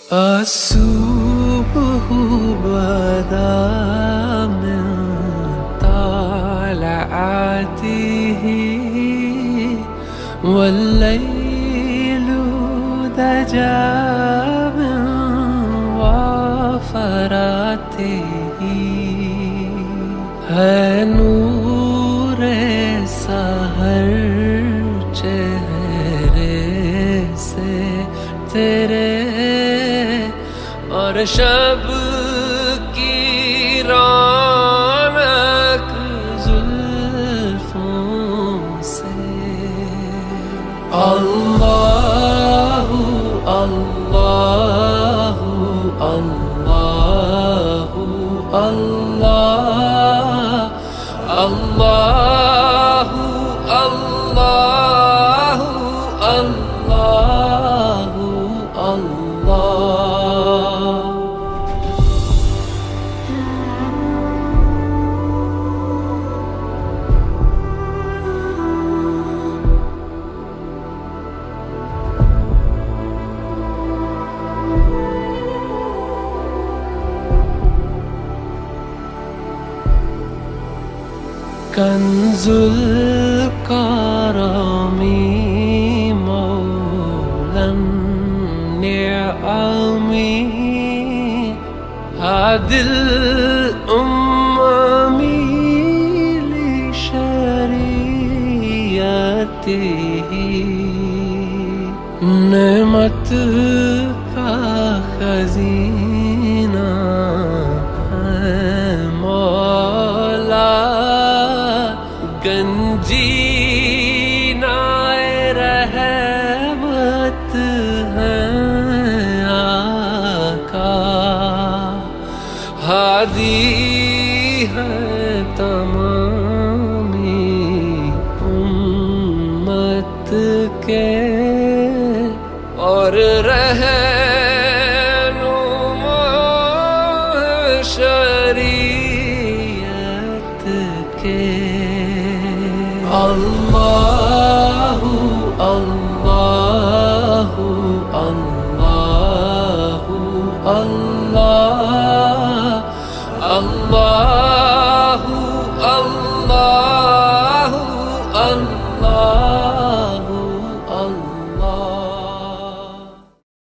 الصبح بدا من طلعته والليل دجا من وفراته ہے نور سحر چہرے سے تیرے اور شب کی رونق زلفوں سے اللہ اللہ اللہ اللہ اللہ اللہ اللہ اللہ کنز الکرم مولا النعم هادي الأمم لشريعته نعمت کا خزینہ ہے مولا گنجینائے رحمت ہے آقا ہادی ہے تمامی امت کے اور رہنما شریعت کے اللہ اللہ اللہ اللہ